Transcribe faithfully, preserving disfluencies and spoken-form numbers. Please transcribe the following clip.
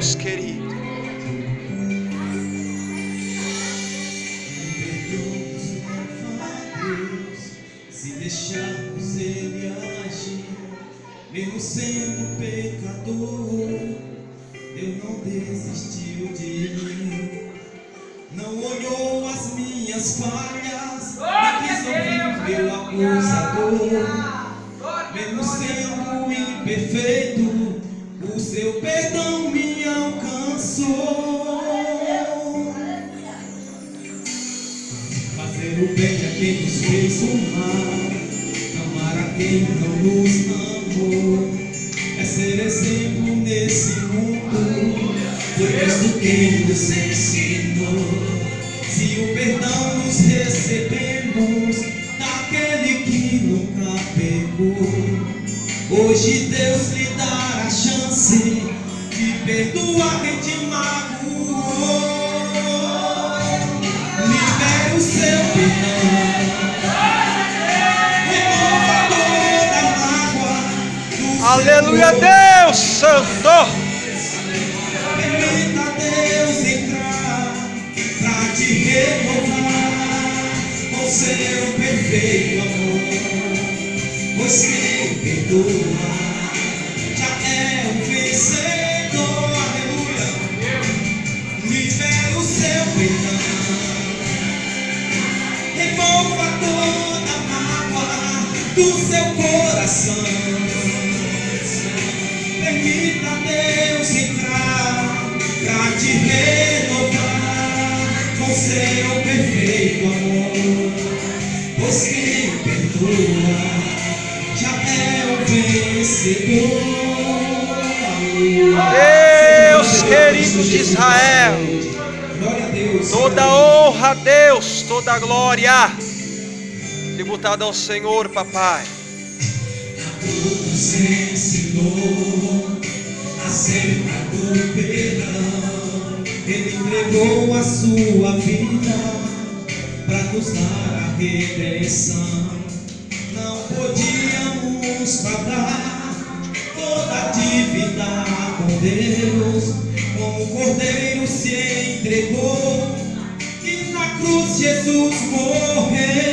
Deus querido. Se deixarmos Ele agir, mesmo sendo pecador, Deus não desistiu de mim. Não olhou as minhas falhas, nem quis ouvir meu acusador. Mesmo sendo imperfeito, o seu perdão me alcançou. Fazer o bem a quem nos fez o mal, amar a quem não nos amou, é ser exemplo nesse mundo. Foi Cristo quem nos ensinou. Se o perdão nos recebemos daquele que nunca pecou, hoje Deus lhe dará a chance de perdoar quem te magoou. Libere o seu perdão, remova toda a mágoa. Aleluia, Deus Santo. Permita Deus entrar pra te renovar com seu perfeito amor. Pois quem perdoa já é um vencedor. Aleluia. Libere o seu perdão, remova toda a mágoa do seu coração. Permita Deus entrar pra te renovar com seu perfeito amor. Pois quem perdoa já é o vencedor. Deus querido de Israel, Glória a Deus. toda honra a Deus, toda glória tributada ao Senhor, papai. Nos ensinou acerca do perdão. Ele entregou a sua vida para nos dar a redenção. Não podíamos pagar toda a dívida com Deus. Como o Cordeiro se entregou e na cruz Jesus morreu.